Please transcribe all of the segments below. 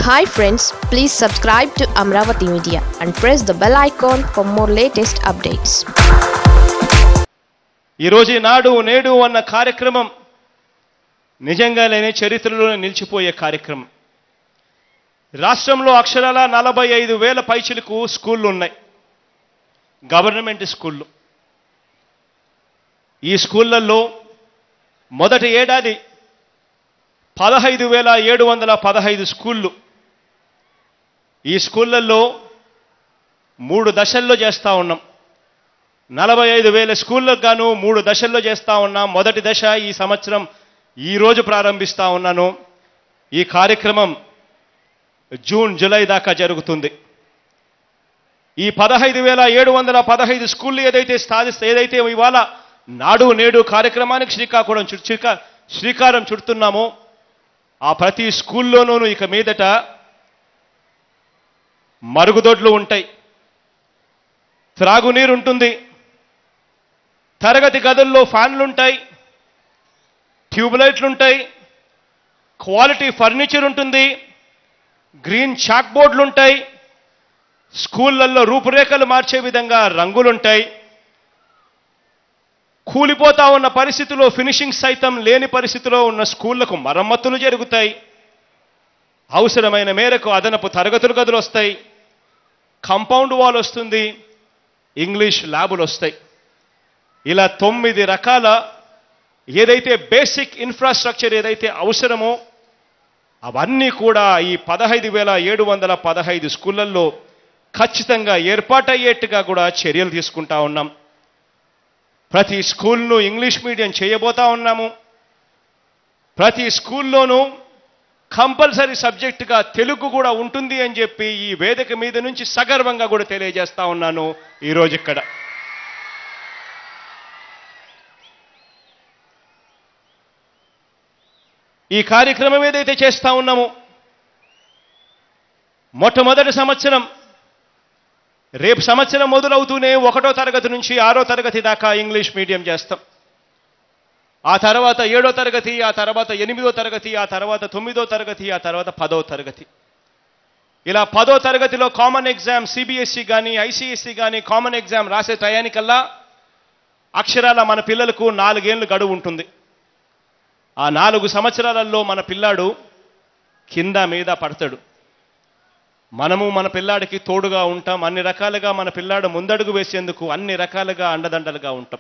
Hi friends, please subscribe to Amravati Media and press the bell icon for more latest updates. ఈ రోజు నాడు నేడు అన్న కార్యక్రమం నిజంగానే చరిత్రలో నిలిచిపోయే కార్యక్రమం. రాష్ట్రంలో అక్షరాల 45,000 పైచిలకు స్కూళ్ళు ఉన్నాయి, గవర్నమెంట్ స్కూళ్ళు. ఈ స్కూళ్ళల్లో మొదటి ఏడాది 15,715 స్కూళ్ళు. ఈ స్కూళ్ళల్లో 3 దశల్లో చేస్తూ ఉన్నాం. 45,000 స్కూళ్ళకు గాను 3 దశల్లో చేస్తూ ఉన్నాం. మొదటి దశ ఈ సంవత్సరం ఈరోజు ప్రారంభిస్తూ ఉన్నాను. ఈ కార్యక్రమం జూన్ జూలై దాకా జరుగుతుంది. ఈ 15,715 స్కూళ్ళు ఏదైతే ఇవాళ నాడు నేడు కార్యక్రమానికి శ్రీకారం చుడుతున్నామో ఆ ప్రతి స్కూల్లోనూ ఇక మీదట మరుగుదొడ్లు ఉంటాయి, త్రాగునీరు ఉంటుంది, తరగతి గదుల్లో ఫ్యాన్లు ఉంటాయి, ట్యూబ్లైట్లు ఉంటాయి, క్వాలిటీ ఫర్నిచర్ ఉంటుంది, గ్రీన్ చాక్ బోర్డులు ఉంటాయి, స్కూళ్ళల్లో రూపురేఖలు మార్చే విధంగా రంగులుంటాయి. కూలిపోతా ఉన్న పరిస్థితిలో ఫినిషింగ్ సైతం లేని పరిస్థితిలో ఉన్న స్కూళ్లకు మరమ్మతులు జరుగుతాయి. అవసరమైన మేరకు అదనపు తరగతులు గదులు వస్తాయి, కాంపౌండ్ వాల్ వస్తుంది, ఇంగ్లీష్ ల్యాబులు వస్తాయి. ఇలా 9 రకాల ఏదైతే బేసిక్ ఇన్ఫ్రాస్ట్రక్చర్ ఏదైతే అవసరమో అవన్నీ కూడా ఈ 15,715 స్కూళ్ళల్లో ఖచ్చితంగా ఏర్పాటయ్యేట్టుగా కూడా చర్యలు తీసుకుంటా ఉన్నాం. ప్రతి స్కూల్ను ఇంగ్లీష్ మీడియం చేయబోతా ఉన్నాము. ప్రతి స్కూల్లోనూ కంపల్సరీ సబ్జెక్టుగా తెలుగు కూడా ఉంటుంది అని చెప్పి ఈ వేదిక మీద నుంచి సగర్వంగా కూడా తెలియజేస్తా ఉన్నాను ఈరోజు ఇక్కడ. ఈ కార్యక్రమం ఏదైతే చేస్తా ఉన్నామో మొట్టమొదటి సంవత్సరం రేపు సంవత్సరం మొదలవుతూనే 1వ తరగతి నుంచి 6వ తరగతి దాకా ఇంగ్లీష్ మీడియం చేస్తాం. ఆ తర్వాత 7వ తరగతి, ఆ తర్వాత 8వ తరగతి, ఆ తర్వాత 9వ తరగతి, ఆ తర్వాత 10వ తరగతి. ఇలా 10వ తరగతిలో కామన్ ఎగ్జామ్ సిబిఎస్ఈ కానీ ఐసిఎస్ఈ కానీ కామన్ ఎగ్జామ్ రాసే టయానికల్లా అక్షరాల మన పిల్లలకు 4 ఏళ్ళు గడువు ఉంటుంది. ఆ 4 సంవత్సరాలలో మన పిల్లాడు కింద మీద పడతాడు. మనము మన పిల్లాడికి తోడుగా ఉంటాం. అన్ని రకాలుగా మన పిల్లాడు ముందడుగు వేసేందుకు అన్ని రకాలుగా అండదండలుగా ఉంటాం.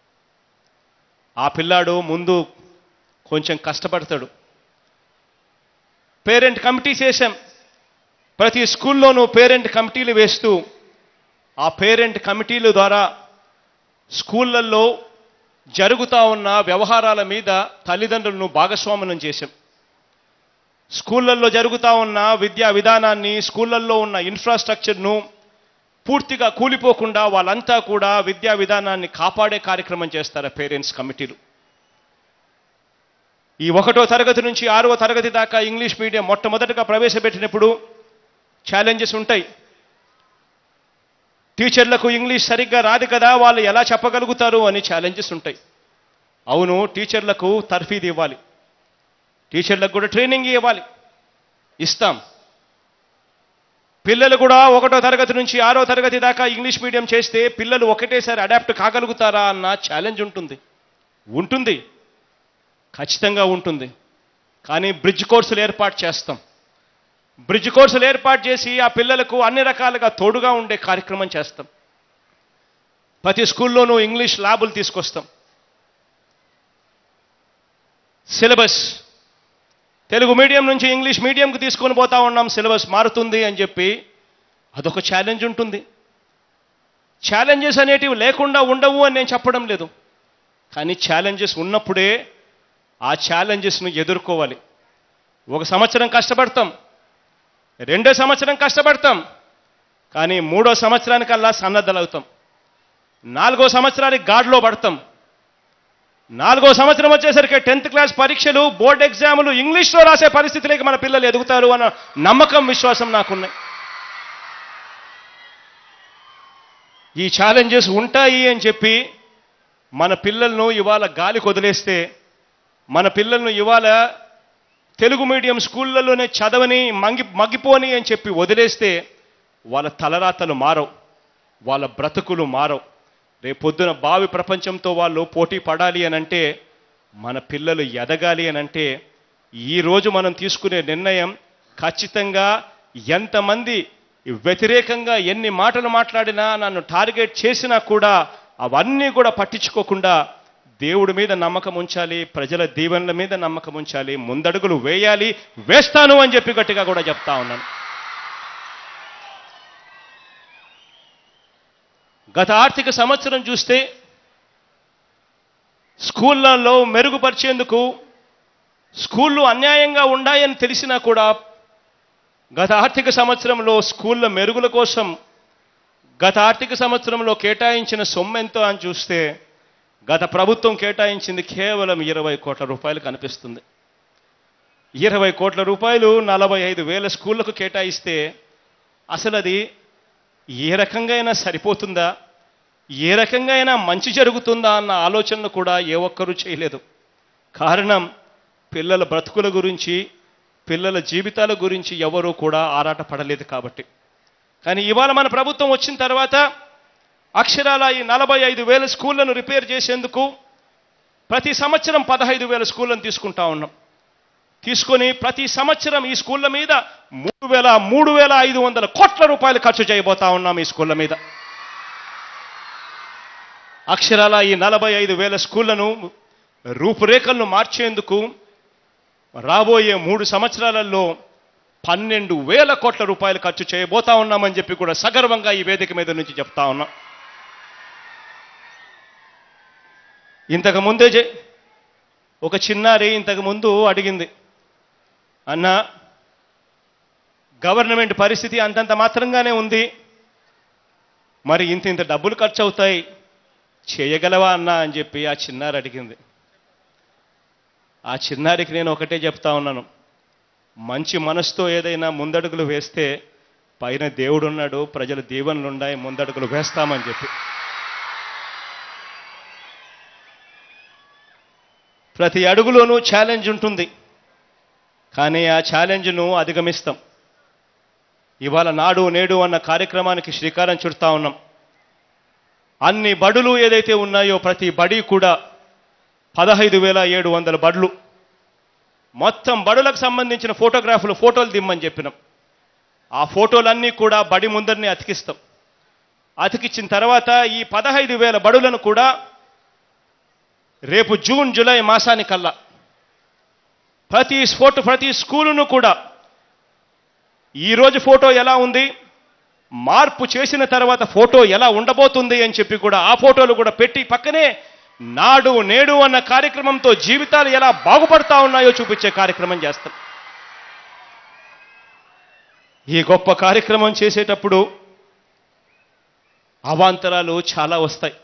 ఆ పిల్లాడు ముందు కొంచెం కష్టపడతాడు. పేరెంట్ కమిటీ చేశాం. ప్రతి స్కూల్లోనూ పేరెంట్ కమిటీలు వేస్తూ ఆ పేరెంట్ కమిటీల ద్వారా స్కూళ్ళల్లో జరుగుతూ ఉన్న వ్యవహారాల మీద తల్లిదండ్రులను భాగస్వామ్యం చేశాం. స్కూళ్ళల్లో జరుగుతూ ఉన్న విద్యా విధానాన్ని, స్కూళ్ళల్లో ఉన్న ఇన్ఫ్రాస్ట్రక్చర్ను పూర్తిగా కూలిపోకుండా వాళ్ళంతా కూడా విద్యా విధానాన్ని కాపాడే కార్యక్రమం చేస్తారు పేరెంట్స్ కమిటీలు. ఈ 1వ తరగతి నుంచి 6వ తరగతి దాకా ఇంగ్లీష్ మీడియం మొట్టమొదటిగా ప్రవేశపెట్టినప్పుడు ఛాలెంజెస్ ఉంటాయి. టీచర్లకు ఇంగ్లీష్ సరిగ్గా రాదు కదా, వాళ్ళు ఎలా చెప్పగలుగుతారు అని ఛాలెంజెస్ ఉంటాయి. అవును, టీచర్లకు తర్ఫీదు ఇవ్వాలి, టీచర్లకు కూడా ట్రైనింగ్ ఇవ్వాలి, ఇస్తాం. పిల్లలు కూడా 1వ తరగతి నుంచి 6వ తరగతి దాకా ఇంగ్లీష్ మీడియం చేస్తే పిల్లలు ఒకటేసారి అడాప్ట్ కాగలుగుతారా అన్న ఛాలెంజ్ ఉంటుంది, ఖచ్చితంగా ఉంటుంది. కానీ బ్రిడ్జ్ కోర్సులు ఏర్పాటు చేస్తాం. బ్రిడ్జ్ కోర్సులు ఏర్పాటు చేసి ఆ పిల్లలకు అన్ని రకాలుగా తోడుగా ఉండే కార్యక్రమం చేస్తాం. ప్రతి స్కూల్లోనూ ఇంగ్లీష్ ల్యాబులు తీసుకొస్తాం. సిలబస్ తెలుగు మీడియం నుంచి ఇంగ్లీష్ మీడియంకి తీసుకొని పోతా ఉన్నాం. సిలబస్ మారుతుంది అని చెప్పి అదొక ఛాలెంజ్ ఉంటుంది. ఛాలెంజెస్ అనేటివి లేకుండా ఉండవు అని నేను చెప్పడం లేదు, కానీ ఛాలెంజెస్ ఉన్నప్పుడే ఆ ఛాలెంజెస్ను ఎదుర్కోవాలి. 1 సంవత్సరం కష్టపడతాం, 2వ సంవత్సరం కష్టపడతాం, కానీ 3వ సంవత్సరానికల్లా సన్నద్ధలవుతాం, 4వ సంవత్సరానికి గాడిలో పడతాం. 4వ సంవత్సరం వచ్చేసరికి 10th క్లాస్ పరీక్షలు, బోర్డు ఎగ్జాములు ఇంగ్లీష్లో రాసే పరిస్థితిలోకి మన పిల్లలు ఎదుగుతారు అన్న నమ్మకం, విశ్వాసం నాకున్నాయి. ఈ ఛాలెంజెస్ ఉంటాయి అని చెప్పి మన పిల్లలను ఇవాళ గాలికి వదిలేస్తే, మన పిల్లలను ఇవాళ తెలుగు మీడియం స్కూళ్ళలోనే చదవని మగ్గిపోని అని చెప్పి వదిలేస్తే వాళ్ళ తలరాతలు మారవు, వాళ్ళ బ్రతుకులు మారవు. రేపొద్దున భావి ప్రపంచంతో వాళ్ళు పోటీ పడాలి అనంటే, మన పిల్లలు ఎదగాలి అనంటే, ఈరోజు మనం తీసుకునే నిర్ణయం ఖచ్చితంగా ఎంతమంది వ్యతిరేకంగా ఎన్ని మాటలు మాట్లాడినా, నన్ను టార్గెట్ చేసినా కూడా అవన్నీ కూడా పట్టించుకోకుండా దేవుడి మీద నమ్మకం ఉంచాలి, ప్రజల దీవెనల మీద నమ్మకం ఉంచాలి, ముందడుగులు వేయాలి, వేస్తాను అని చెప్పి గట్టిగా కూడా చెప్తా ఉన్నాను. గత ఆర్థిక సంవత్సరం చూస్తే స్కూళ్ళల్లో మెరుగుపరిచేందుకు, స్కూళ్ళు అన్యాయంగా ఉన్నాయని తెలిసినా కూడా గత ఆర్థిక సంవత్సరంలో స్కూళ్ళ మెరుగుల కోసం గత ఆర్థిక సంవత్సరంలో కేటాయించిన సొమ్ము ఎంతో అని చూస్తే గత ప్రభుత్వం కేటాయించింది కేవలం 20 కోట్ల రూపాయలు కనిపిస్తుంది. 20 కోట్ల రూపాయలు 45,000 స్కూళ్లకు కేటాయిస్తే అసలు అది ఏ రకంగా అయినా సరిపోతుందా, ఏ రకంగా అయినా మంచి జరుగుతుందా అన్న ఆలోచనలు కూడా ఏ ఒక్కరూ చేయలేదు. కారణం, పిల్లల బ్రతుకుల గురించి, పిల్లల జీవితాల గురించి ఎవరూ కూడా ఆరాట పడలేదు కాబట్టి. కానీ ఇవాళ మన ప్రభుత్వం వచ్చిన తర్వాత అక్షరాల ఈ 45,000 స్కూళ్లను రిపేర్ చేసేందుకు ప్రతి సంవత్సరం 15,000 స్కూళ్లను తీసుకుంటా ఉన్నాం. తీసుకొని ప్రతి సంవత్సరం ఈ స్కూళ్ళ మీద 3,500 కోట్ల రూపాయలు ఖర్చు చేయబోతా ఉన్నాం. ఈ స్కూళ్ళ మీద అక్షరాల ఈ 45,000 స్కూళ్లను రూపురేఖలను మార్చేందుకు రాబోయే 3 సంవత్సరాలలో 12,000 కోట్ల రూపాయలు ఖర్చు చేయబోతా ఉన్నామని చెప్పి కూడా సగర్వంగా ఈ వేదిక మీద నుంచి చెప్తా ఉన్నాం. ఇంతకు ముందే ఒక చిన్నారి ఇంతకు ముందు అడిగింది, అన్న గవర్నమెంట్ పరిస్థితి అంతంత మాత్రంగానే ఉంది, మరి ఇంత డబ్బులు ఖర్చు అవుతాయి, చేయగలవా అన్నా అని చెప్పి ఆ చిన్నారి అడిగింది. ఆ చిన్నారికి నేను ఒకటే చెప్తా ఉన్నాను, మంచి మనసుతో ఏదైనా ముందడుగులు వేస్తే పైన దేవుడు ఉన్నాడు, ప్రజల దీవెనలు ఉన్నాయి, ముందడుగులు వేస్తామని చెప్పి. ప్రతి అడుగులోనూ ఛాలెంజ్ ఉంటుంది, కానీ ఆ ఛాలెంజ్ను అధిగమిస్తాం. ఇవాళ నాడు నేడు అన్న కార్యక్రమానికి శ్రీకారం చుడతా ఉన్నాం. అన్ని బడులు ఏదైతే ఉన్నాయో ప్రతి బడి కూడా 15,700 బడులు, మొత్తం బడులకు సంబంధించిన ఫోటోలు దిమ్మని చెప్పినాం. ఆ ఫోటోలన్నీ కూడా బడి ముందరిని అతికిస్తాం. అతికించిన తర్వాత ఈ 15,000 బడులను కూడా రేపు జూన్ జూలై మాసానికల్లా ప్రతి స్కూలును కూడా ఈరోజు ఫోటో ఎలా ఉంది, మార్పు చేసిన తర్వాత ఫోటో ఎలా ఉండబోతుంది అని చెప్పి కూడా ఆ ఫోటోలు కూడా పెట్టి పక్కనే నాడు నేడు అన్న కార్యక్రమంతో జీవితాలు ఎలా బాగుపడతా ఉన్నాయో చూపించే కార్యక్రమం చేస్తాం. ఈ గొప్ప కార్యక్రమం చేసేటప్పుడు అవాంతరాలు చాలా వస్తాయి.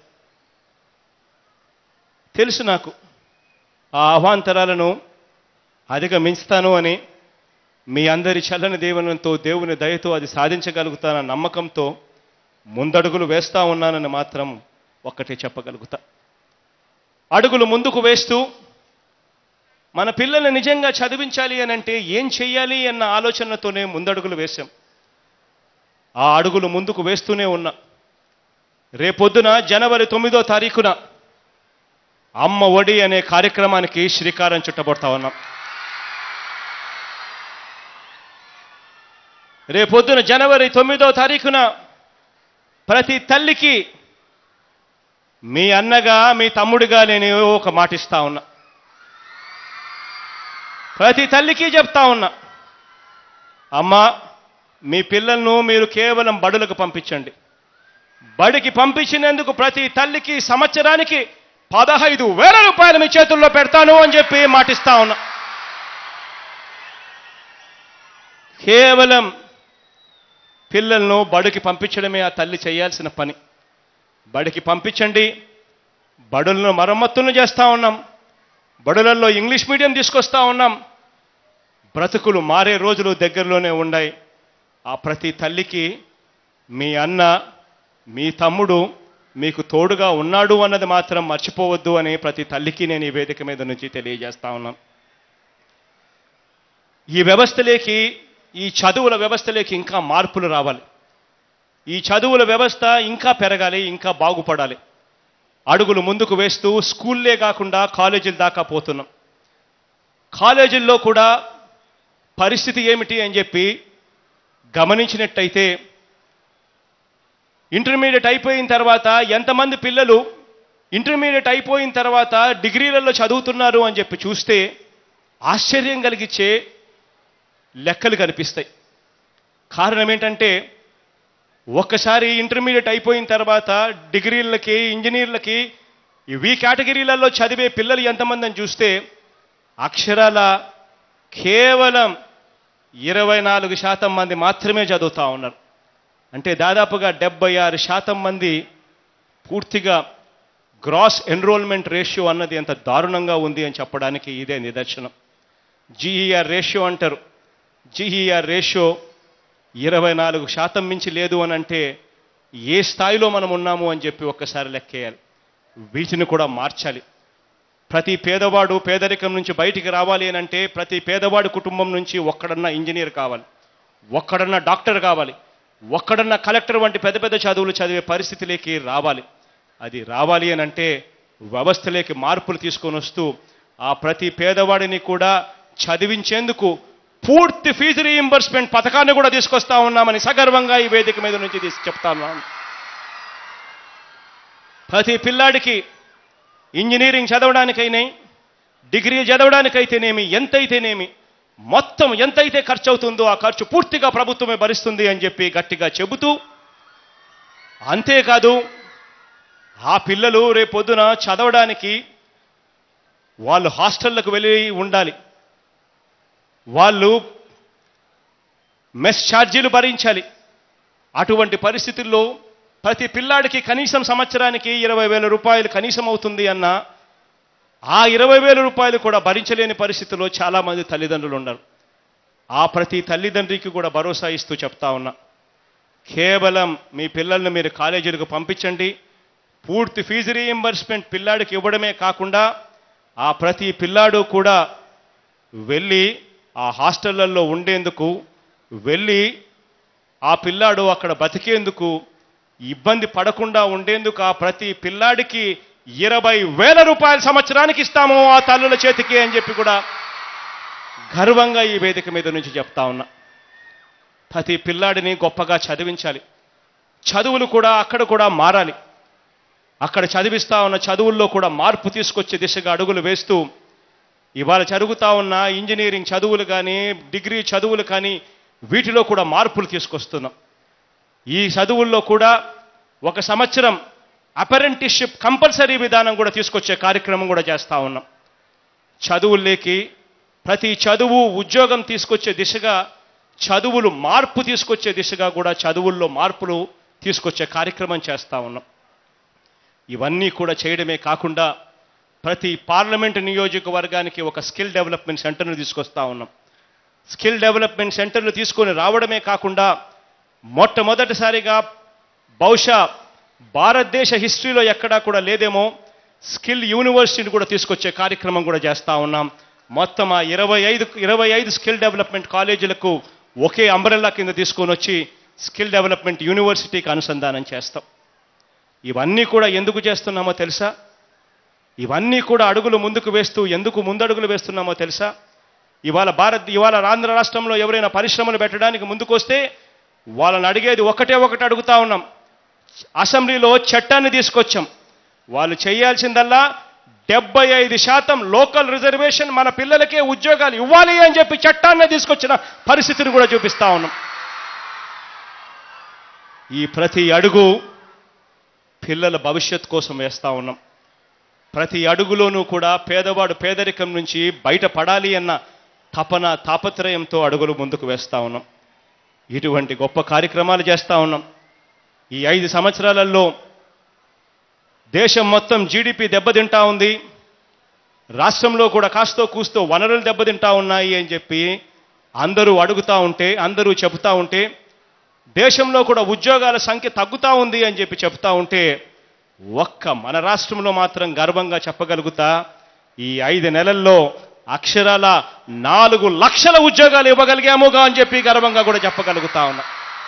తెలుసు నాకు, ఆ అవాంతరాలను అధిగమించుతాను అని, మీ అందరి చల్లని దీవెనతో, దేవుని దయతో అది సాధించగలుగుతానన్న నమ్మకంతో ముందడుగులు వేస్తా ఉన్నానని మాత్రం ఒక్కటే చెప్పగలుగుతా. అడుగులు ముందుకు వేస్తూ మన పిల్లల్ని నిజంగా చదివించాలి అనంటే ఏం చెయ్యాలి అన్న ఆలోచనతోనే ముందడుగులు వేశాం. ఆ అడుగులు ముందుకు వేస్తూనే ఉన్నా. రేపొద్దున జనవరి 9వ తారీఖున అమ్మ ఒడి అనే కార్యక్రమానికి శ్రీకారం చుట్టబడతా ఉన్నాం. రేపొద్దున జనవరి 9వ తారీఖున ప్రతి తల్లికి మీ అన్నగా, మీ తమ్ముడిగా నేను ఒక మాట ఇస్తా ఉన్నా. ప్రతి తల్లికి చెప్తా ఉన్నా, అమ్మా మీ పిల్లలను మీరు కేవలం బడులకు పంపించండి. బడికి పంపించినందుకు ప్రతి తల్లికి సంవత్సరానికి 15,000 రూపాయలు మీ చేతుల్లో పెడతాను అని చెప్పి మాటిస్తా ఉన్నా. కేవలం పిల్లలను బడికి పంపించడమే ఆ తల్లి చేయాల్సిన పని. బడికి పంపించండి. బడులను మరమ్మతులను చేస్తూ ఉన్నాం. బడులలో ఇంగ్లీష్ మీడియం తీసుకొస్తా ఉన్నాం. బ్రతుకులు మారే రోజులు దగ్గరలోనే ఉన్నాయి. ఆ ప్రతి తల్లికి మీ అన్న, మీ తమ్ముడు మీకు తోడుగా ఉన్నాడు అన్నది మాత్రం మర్చిపోవద్దు అని ప్రతి తల్లికి నేను ఈ వేదిక మీద నుంచి తెలియజేస్తా ఉన్నాను. ఈ వ్యవస్థలోకి, ఈ చదువుల వ్యవస్థలోకి ఇంకా మార్పులు రావాలి. ఈ చదువుల వ్యవస్థ ఇంకా పెరగాలి, ఇంకా బాగుపడాలి. అడుగులు ముందుకు వేస్తూ స్కూల్లే కాకుండా కాలేజీల దాకా పోతున్నాం. కాలేజీల్లో కూడా పరిస్థితి ఏమిటి అని చెప్పి గమనించినట్టయితే, ఇంటర్మీడియట్ అయిపోయిన తర్వాత ఎంతమంది పిల్లలు ఇంటర్మీడియట్ అయిపోయిన తర్వాత డిగ్రీలలో చదువుతున్నారు అని చెప్పి చూస్తే ఆశ్చర్యం కలిగించే లెక్కలు కనిపిస్తాయి. కారణం ఏంటంటే, ఒక్కసారి ఇంటర్మీడియట్ అయిపోయిన తర్వాత డిగ్రీలకి, ఇంజనీర్లకి ఈ కేటగిరీలలో చదివే పిల్లలు ఎంతమంది అని చూస్తే అక్షరాల కేవలం 24% మంది మాత్రమే చదువుతూ ఉన్నారు. అంటే దాదాపుగా 76% మంది పూర్తిగా గ్రాస్ ఎన్రోల్మెంట్ రేషియో అన్నది ఎంత దారుణంగా ఉంది అని చెప్పడానికి ఇదే నిదర్శనం. జీఈఆర్ రేషియో అంటారు. జీఈఆర్ రేషియో 24% మించి లేదు అని అంటే ఏ స్థాయిలో మనం ఉన్నాము అని చెప్పి ఒక్కసారి లెక్కేయాలి. వీటిని కూడా మార్చాలి. ప్రతి పేదవాడు పేదరికం నుంచి బయటికి రావాలి అని అంటే ప్రతి పేదవాడి కుటుంబం నుంచి ఒక్కడన్నా ఇంజనీర్ కావాలి, ఒక్కడన్నా డాక్టర్ కావాలి, ఒక్కడన్నా కలెక్టర్ వంటి పెద్ద పెద్ద చదువులు చదివే పరిస్థితిలోకి రావాలి. అది రావాలి అని అంటే వ్యవస్థలోకి మార్పులు తీసుకొని వస్తూ ఆ ప్రతి పేదవాడిని కూడా చదివించేందుకు పూర్తి ఫీజు రీయింబర్స్మెంట్ పథకాన్ని కూడా తీసుకొస్తా ఉన్నామని సగర్వంగా ఈ వేదిక మీద నుంచి చెప్తాను. ప్రతి పిల్లాడికి ఇంజనీరింగ్ చదవడానికైనా, డిగ్రీ చదవడానికైతేనేమి, ఎంతైతేనేమి, మొత్తం ఎంతైతే ఖర్చు అవుతుందో ఆ ఖర్చు పూర్తిగా ప్రభుత్వమే భరిస్తుంది అని చెప్పి గట్టిగా చెబుతూ, అంతేకాదు ఆ పిల్లలు రేపొద్దున చదవడానికి వాళ్ళు హాస్టళ్లకు వెళ్ళి ఉండాలి, వాళ్ళు మెస్ ఛార్జీలు భరించాలి. అటువంటి పరిస్థితుల్లో ప్రతి పిల్లాడికి కనీసం సంవత్సరానికి 20,000 రూపాయలు కనీసం అవుతుంది అన్న ఆ 20,000 రూపాయలు కూడా భరించలేని పరిస్థితుల్లో చాలామంది తల్లిదండ్రులు ఉన్నారు. ఆ ప్రతి తల్లిదండ్రికి కూడా భరోసా ఇస్తూ చెప్తా ఉన్నా, కేవలం మీ పిల్లల్ని మీరు కాలేజీలకు పంపించండి. పూర్తి ఫీజు రీయింబర్స్మెంట్ పిల్లాడికి ఇవ్వడమే కాకుండా ఆ ప్రతి పిల్లాడు కూడా వెళ్ళి ఆ హాస్టళ్లలో ఉండేందుకు, వెళ్ళి ఆ పిల్లాడు అక్కడ బతికేందుకు ఇబ్బంది పడకుండా ఉండేందుకు ఆ ప్రతి పిల్లాడికి 20,000 రూపాయలు సంవత్సరానికి ఇస్తాము ఆ తల్లుల చేతికి అని చెప్పి కూడా గర్వంగా ఈ వేదిక మీద నుంచి చెప్తా ఉన్నా. ప్రతి పిల్లాడిని గొప్పగా చదివించాలి. చదువులు కూడా అక్కడ కూడా మారాలి. అక్కడ చదివిస్తా ఉన్న చదువుల్లో కూడా మార్పు తీసుకొచ్చే దిశగా అడుగులు వేస్తూ ఇవాళ జరుగుతా ఉన్న ఇంజనీరింగ్ చదువులు కానీ, డిగ్రీ చదువులు కానీ, వీటిలో కూడా మార్పులు తీసుకొస్తున్నాం. ఈ చదువుల్లో కూడా 1 సంవత్సరం అప్రెంటిస్షిప్ కంపల్సరీ విధానం కూడా తీసుకొచ్చే కార్యక్రమం కూడా చేస్తూ ఉన్నాం. చదువుల్లోకి ప్రతి చదువు ఉద్యోగం తీసుకొచ్చే దిశగా, చదువులు మార్పు తీసుకొచ్చే దిశగా కూడా చదువుల్లో మార్పులు తీసుకొచ్చే కార్యక్రమం చేస్తూ ఉన్నాం. ఇవన్నీ కూడా చేయడమే కాకుండా ప్రతి పార్లమెంటు నియోజకవర్గానికి ఒక స్కిల్ డెవలప్మెంట్ సెంటర్ను తీసుకొస్తా ఉన్నాం. స్కిల్ డెవలప్మెంట్ సెంటర్ను తీసుకొని రావడమే కాకుండా మొట్టమొదటిసారిగా బహుశా భారతదేశ హిస్టరీలో ఎక్కడా కూడా లేదేమో స్కిల్ యూనివర్సిటీని కూడా తీసుకొచ్చే కార్యక్రమం కూడా చేస్తూ ఉన్నాం. మొత్తం ఆ 25 స్కిల్ డెవలప్మెంట్ కాలేజీలకు ఒకే అంబ్రెల్లా కింద తీసుకొని వచ్చి స్కిల్ డెవలప్మెంట్ యూనివర్సిటీకి అనుసంధానం చేస్తాం. ఇవన్నీ కూడా ఎందుకు చేస్తున్నామో తెలుసా? ఇవన్నీ కూడా అడుగులు ముందుకు వేస్తూ ఎందుకు ముందడుగులు వేస్తున్నామో తెలుసా? ఇవాళ ఆంధ్ర రాష్ట్రంలో ఎవరైనా పరిశ్రమలు పెట్టడానికి ముందుకొస్తే వాళ్ళని అడిగేది ఒకటే అడుగుతా ఉన్నాం. అసెంబ్లీలో చట్టాన్ని తీసుకొచ్చాం. వాళ్ళు చేయాల్సిందల్లా 75% లోకల్ రిజర్వేషన్ మన పిల్లలకే ఉద్యోగాలు ఇవ్వాలి అని చెప్పి చట్టాన్ని తీసుకొచ్చిన పరిస్థితిని కూడా చూపిస్తా ఉన్నాం. ఈ ప్రతి అడుగు పిల్లల భవిష్యత్ కోసం వేస్తా ఉన్నాం. ప్రతి అడుగులోనూ కూడా పేదవాడు పేదరికం నుంచి బయటపడాలి అన్న తపన తాపత్రయంతో అడుగులు ముందుకు వేస్తా ఉన్నాం. ఇటువంటి గొప్ప కార్యక్రమాలు చేస్తా ఉన్నాం. ఈ 5 సంవత్సరాలలో దేశం మొత్తం జీడిపి దెబ్బతింటా ఉంది. రాష్ట్రంలో కూడా కాస్తో కూస్తో వనరులు దెబ్బతింటా ఉన్నాయి అని చెప్పి అందరూ అడుగుతా ఉంటే, అందరూ చెబుతా ఉంటే, దేశంలో కూడా ఉద్యోగాల సంఖ్య తగ్గుతా ఉంది అని చెప్పి చెప్తా ఉంటే ఒక్క మన రాష్ట్రంలో మాత్రం గర్వంగా చెప్పగలుగుతా, ఈ 5 నెలల్లో అక్షరాల 4 లక్షల ఉద్యోగాలు ఇవ్వగలిగాముగా అని చెప్పి గర్వంగా కూడా చెప్పగలుగుతా ఉన్నా.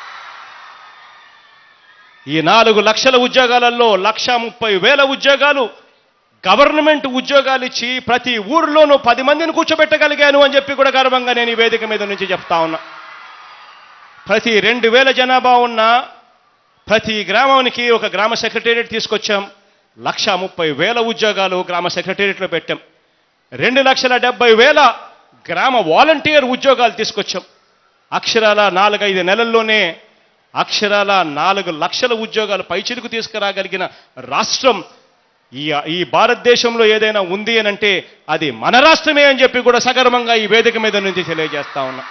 ఈ 4 లక్షల ఉద్యోగాలలో 1,30,000 ఉద్యోగాలు గవర్నమెంట్ ఉద్యోగాలు ఇచ్చి ప్రతి ఊరిలోనూ 10 మందిని కూర్చోబెట్టగలిగాను అని చెప్పి కూడా గర్వంగా నేను ఈ వేదిక మీద నుంచి చెప్తా ఉన్నా. ప్రతి 2,000 జనాభా ఉన్న ప్రతి గ్రామానికి ఒక గ్రామ సెక్రటేరియట్ తీసుకొచ్చాం. 1,30,000 ఉద్యోగాలు గ్రామ సెక్రటేరియట్లో పెట్టాం. 2,70,000 గ్రామ వాలంటీర్ ఉద్యోగాలు తీసుకొచ్చాం. అక్షరాల 4-5 నెలల్లోనే అక్షరాల 4 లక్షల ఉద్యోగాలు పైచిలుకు తీసుకురాగలిగిన రాష్ట్రం ఈ భారతదేశంలో ఏదైనా ఉంది అని అంటే అది మన రాష్ట్రమే అని చెప్పి కూడా సగర్వంగా ఈ వేదిక మీద నుంచి తెలియజేస్తా ఉన్నా.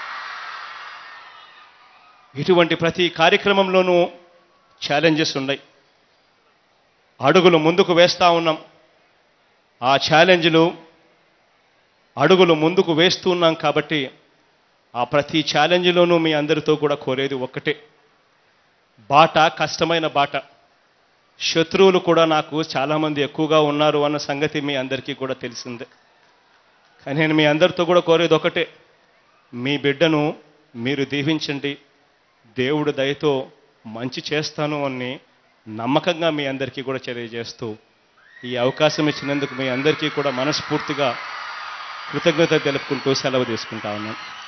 ఇటువంటి ప్రతి కార్యక్రమంలోనూ ఛాలెంజెస్ ఉన్నాయి. అడుగులు ముందుకు వేస్తా ఉన్నాం. ఆ ఛాలెంజ్లు అడుగులు ముందుకు వేస్తూ ఉన్నాం కాబట్టి ఆ ప్రతి ఛాలెంజ్లోనూ మీ అందరితో కూడా కోరేది ఒక్కటే, బాట కష్టమైన బాట. శత్రువులు కూడా నాకు చాలామంది ఎక్కువగా ఉన్నారు అన్న సంగతి మీ అందరికీ కూడా తెలిసిందే. కానీ నేను మీ అందరితో కూడా కోరేది ఒకటే, మీ బిడ్డను మీరు దీవించండి. దేవుడు దయతో మంచి చేస్తాను అని నమ్మకంగా మీ అందరికీ కూడా తెలియజేస్తూ ఈ అవకాశం ఇచ్చినందుకు మీ అందరికీ కూడా మనస్ఫూర్తిగా కృతజ్ఞత తెలుపుకుంటూ సెలవు తీసుకుంటా ఉన్నాను.